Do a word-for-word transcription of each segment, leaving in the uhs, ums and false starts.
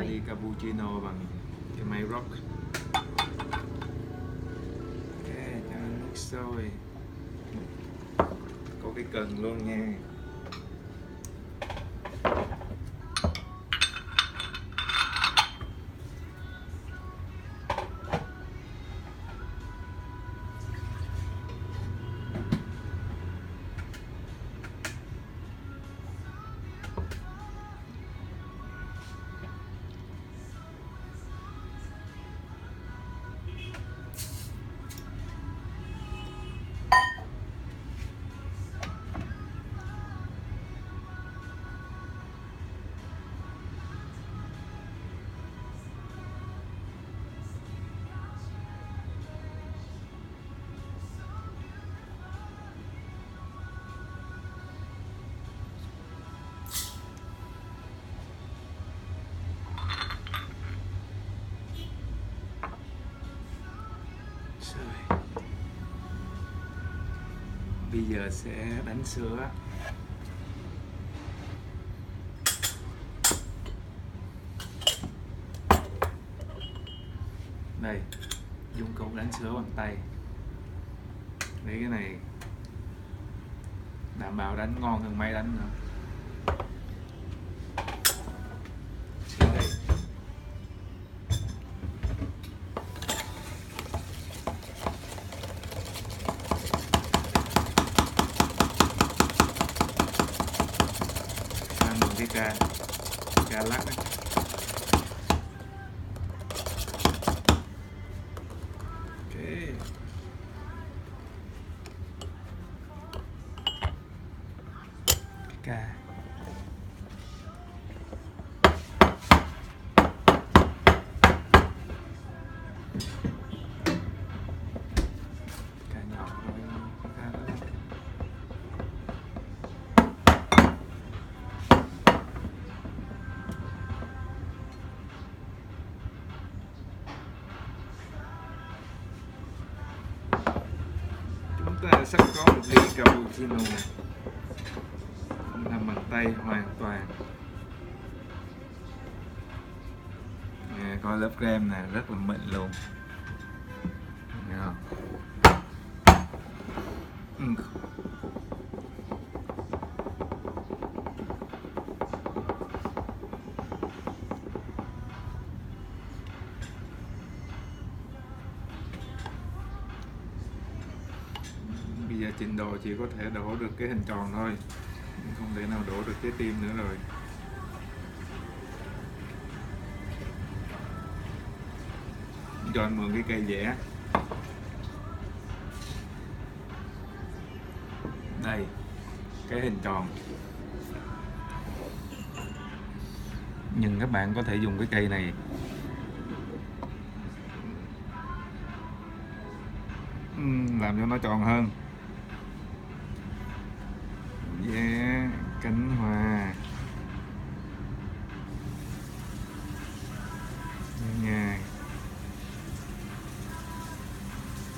ly cappuccino bằng cái máy rờ o ca. Ok, cho nước sôi, có cái cần luôn nha. Bây giờ sẽ đánh sữa. Đây, dụng cụ đánh sữa bằng tay. Đấy, cái này đảm bảo đánh ngon hơn máy đánh nữa. Sữa đây. Cái ca ca lắc đấy. Ok, cái ca ca nhỏ thôi, ca đó. Chúng ta sắp có một ly cappuccino làm bằng tay hoàn toàn. Nè, coi lớp kem nè, rất là mịn luôn. Thấy không? Ừ. Bây giờ trình độ chỉ có thể đổ được cái hình tròn thôi, không thể nào đổ được cái tim nữa rồi. Cho anh mượn cái cây vẽ. Đây, cái hình tròn. Nhưng các bạn có thể dùng cái cây này làm cho nó tròn hơn. Yeah, cánh hoa nha.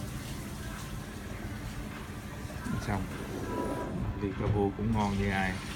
Xong, ly cà phê cũng ngon như ai.